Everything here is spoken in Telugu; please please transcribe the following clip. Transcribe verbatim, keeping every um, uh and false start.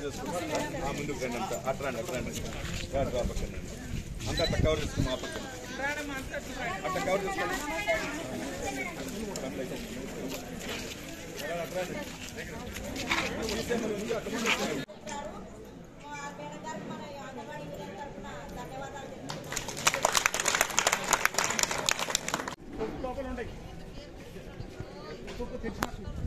చేసుకుంటాం ముందుకు రండి అంతా అట్రాండి అట్రాండి పక్కన అంతా అట్లా కవర్ చేసుకుని మా పక్కన అట్లా కవర్ చేసుకోండి లోపల ఉంటాయి